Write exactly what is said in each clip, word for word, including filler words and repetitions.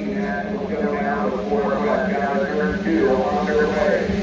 and we'll go down before West County turn two along their way.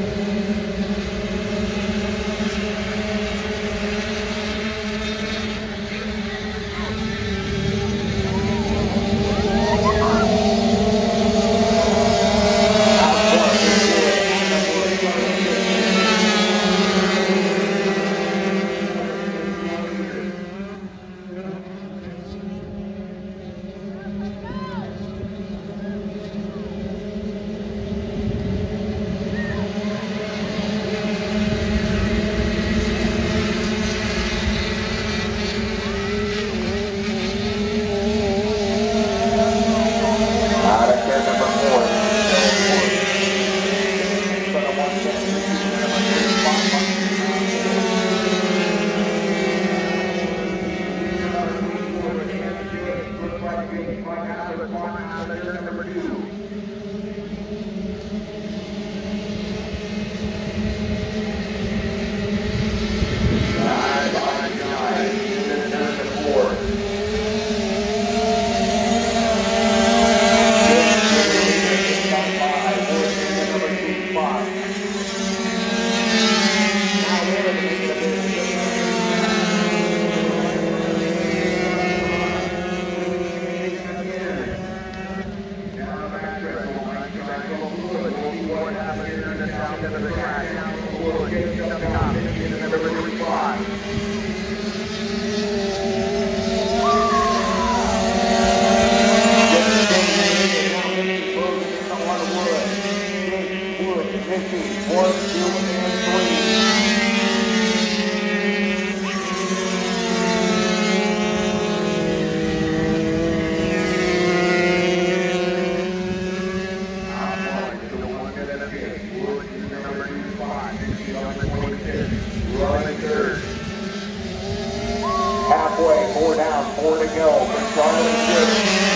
Halfway, four down, four to go for Charlie Church.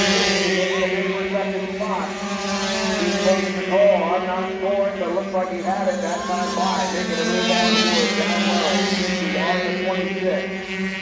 He's taking the call. I'm not scoring, but looks like he had it that time by. Taking a move on the wood down low. He's on the twenty-six.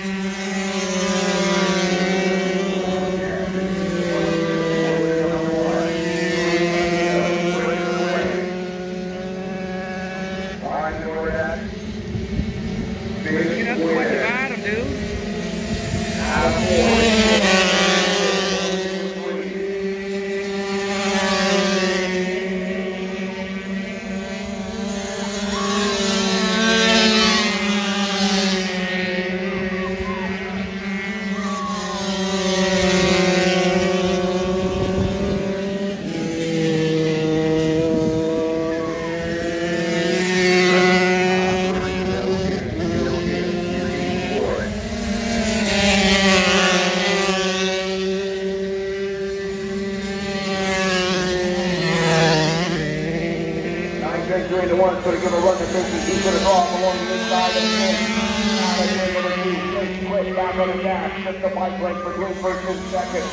Three to one, could have given a run to fifty. He could have crossed along the inside of the fence. Now they bring number two, Jake quick back on the dash. Just the bike break between first and second.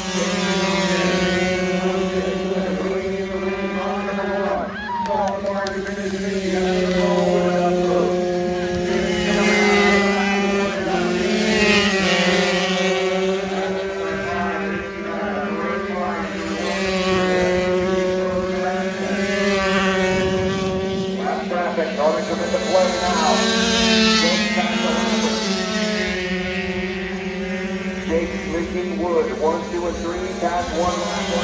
Wood, one, two, and three, pass one last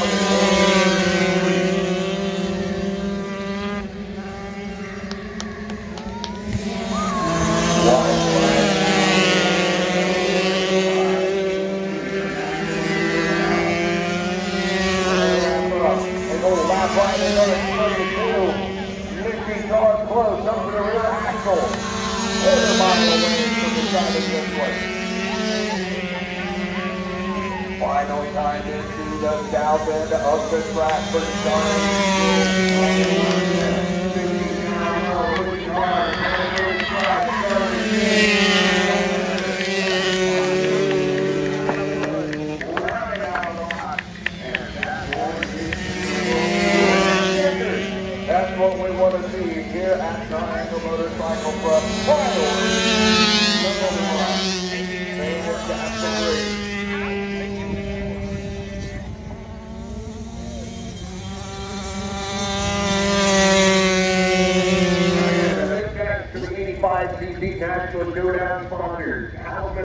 they go lap right another thirty-two. Lifting car close up to the rear axle. Quarter mile away from the side of this place. Final time into the south end of the track for That's what we want to see here at Triangle Motorcycle Club. Finally, number one, favorite category. T C Tax with Showdown sponsors.